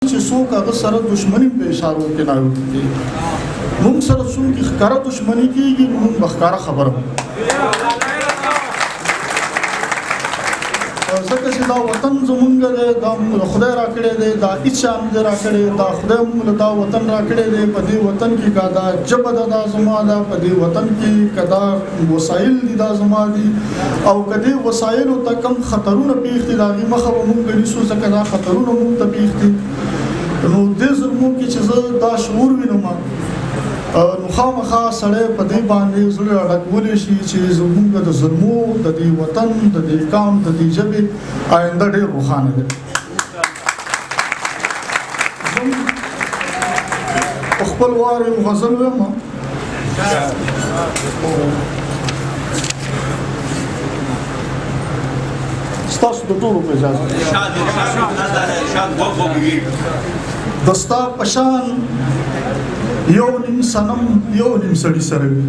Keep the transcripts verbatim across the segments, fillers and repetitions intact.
چې څوک هغه سره دشمني په اشارو کې نایو کوي موږ سره څوک ښکارا دشمني کیږي موږ ښکارا خبره ځکه چې دا وطن زمونږ دی دا خدای راکړی دی دا هېڅ چا نه دی راکړی دا خدای موږ دا وطن راکړی دی په دې وطن کې که دا ژبه ده دا زما ده په دې وطن کې که دا وسایل دي دا زما دي او که دې وسایلو ته کم خطرونه پېښ دي د هغې مخه به موږ نیسو ځکه دا خطرونه موږ ته پېښ دي نو دې ظلمو کې چې زه دا شعور وینم نو خامخا سړی په دې باندې زړه راډکولی شي چې زموږ د ظلمو د دې وطن د دې قام د دې ژبې آینده ډېر روښانه دی په خپل وار یو غزل وایم ستاسو د ټولو په اجازه د ستا په شان یو نیم صنم یو نیم سړي سره وي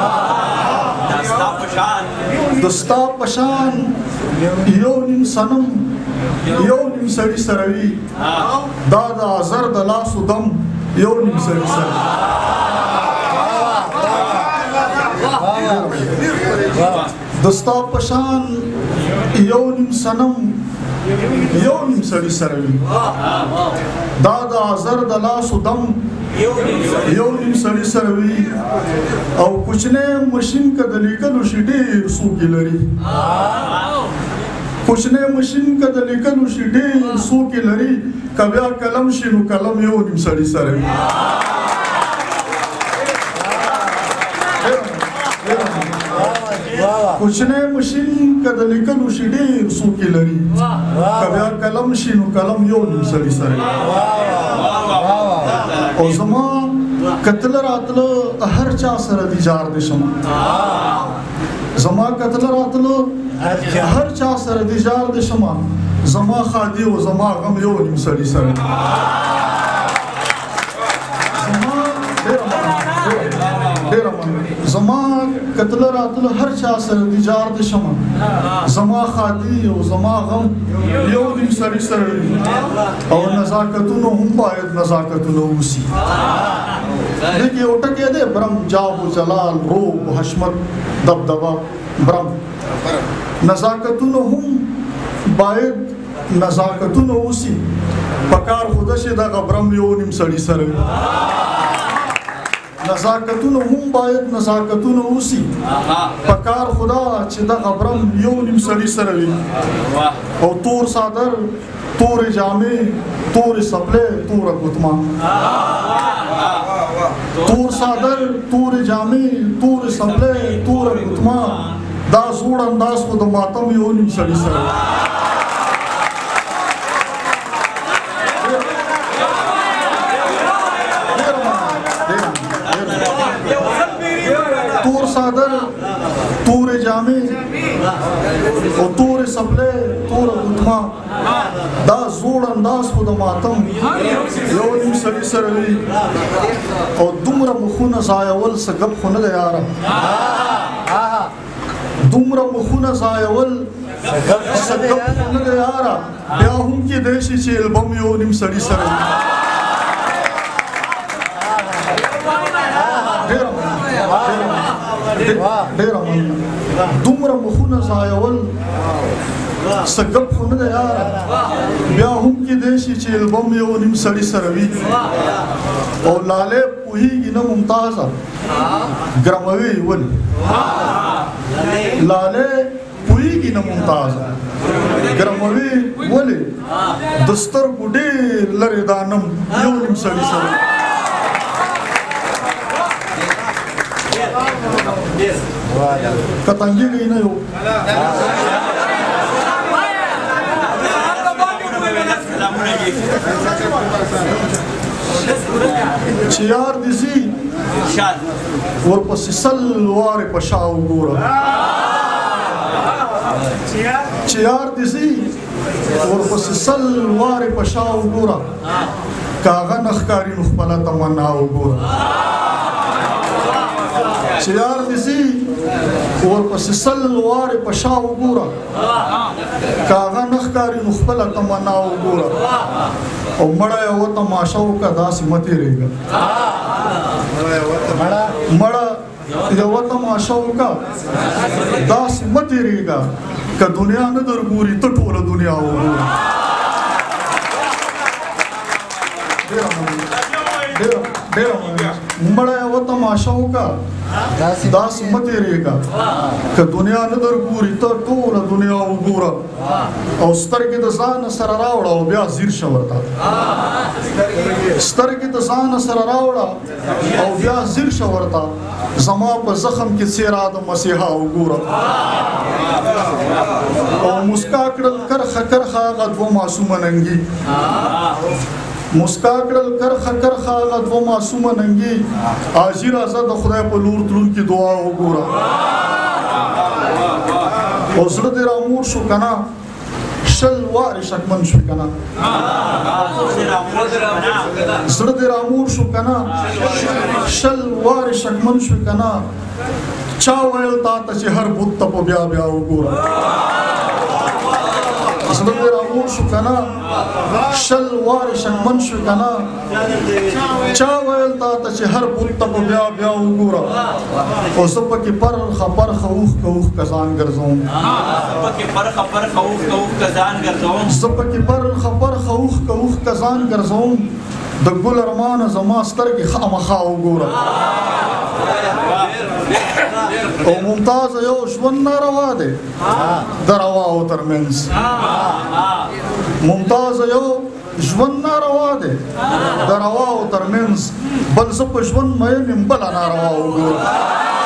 د ستا په شان یو نیم صنم یو نیم سړي سره وي دا د ازر د لاسو دم یو نیم سړي سره د ستا په شان یو نیم صنم یو نیم سړي سره وي دا د ازر د لاسو دم یو نیم سړي سره وي او کوچنی ماشین که د لیکلو شي ډېر څوکې لري کوچنی ماشین که د لیکلو شي ډېر څوکې لري که بیا قلم شي نو قلم یو نیم سړي سره وي کوچنی ماشین که د لیکلو شي ډېر څوکې لري که بیا قلم شي نو قلم یو نیم سړي سره وي او زما کتله راتله هر چا سره دي جار دي شمه زما کتله راتله هر چا سره دي جار دي شمه زما خادي او زما غم یو نیم سړي سره زما ډېره زما کتله راتله هر چا سره دي جار دي شمه زما خادي او زما غم یو نیم سړي سره او نزاکتونو هم باید نزاکتونو اوسي دیکھ یو ټکی دی برم جاب و جلال روب حشمت دبدبه برم نزاکتونو هم باید نزاکتونو اوسي پکار خوده شي دغه برم یو نیم سړي سره نزاکتونو هم باید نزاکتونو اوسي پکار خدا چې دغه برم یو نیم سړي سره وي او تور صادر تور جامې تور سپلې تور ګوتما تور صادر تور جامې تور سپلې تور ګوتما دا زوړ انداز خو د ماتم یو نیم سړي سره تور صادر تور جامې او تور سپلې تور ګوتما دا زوړ انداز خو د ماتم یو نیم سړي سره وي او دومره مخونه ځایول څه ګپ خو نه دی یاره دومره مخونه ځایول څه ګپ خو نه دی یاره بیا هم کېدی شي چې البم یو نیم سړي سره وي ډېره دومره مخونه ځایول څه ګپ خو نه دی یاره بیا هم کېدی شي چې البم یو نیم سړي سره وي او لالې پوهېږي نه ممتازه ګرموي ولې لالې پوهېږي نه ممتازه ګرموي ولې د سترګو ډېر لرې دا نم یو نیم سړي سره کتنګېږي نه یو چې یار دې ځي ورپسې سل وارې په شا وګوره چې یار دې ځي ورپسې سل وارې په شا وګوره که هغه نه ښکاري نو خپله تمنا وګوره چې یار دې ځي ورپسې سل وارې په شا وګوره که هغه نه ښکاري نو خپله تمنا وګوره او مړه یوه تماشه وکړه داسې مه تېرېږه مړه یوه تماشه وکړه داسې مه تېرېږه که دنیا نه در ګوري ته ټوله دنیا وګوره مړه یوه تماشه وکړه داسې مه تېرېږه که دنیا نه در ګوري ته ټوله دنیا وګوره او سترګې د ځانه سره راوړه او بیا ځیر شه ورته سترګې د ځانه سره راوړه او بیا ځیر شه ورته زما په زخم کې څېره د مسیحا وګوره او مسکا کړل کرخه کرخه هغه دوه معصومه ننګي مسکا کړل کرخه کرخه هغه دوه معصومه ننګي حاجي راځه د خدای په لور تلونکي دعا وګوره او زړه دې رامور شو که نه شل وارې شکمن شوې که نه زړه دې رامور شو که نه شل وارې شکمن شوې که نه چا ویل تا ته چې هر بت ته په بیا بیا وګوره زړه دې رامور شو که نه شل وارې شکمن شوې که نه چا ویل تا ته چې هر بت ته په بیا بیا وګوره او زه پکې پرخه پرخه اوښکه اوښکه ځان ګرځوم زه پکې پرخه پرخه اوښکه اوښکه ځان ګرځوم د ګل ارمانه زما سترګې خامخا وګوره او ممتاز یو ژوند ناروا دی د رواو ترمنځ ممتاز یو ژوند ناروا دی د رواو ترمنځ بل زه په ژوند مین یم بله ناروا وګوره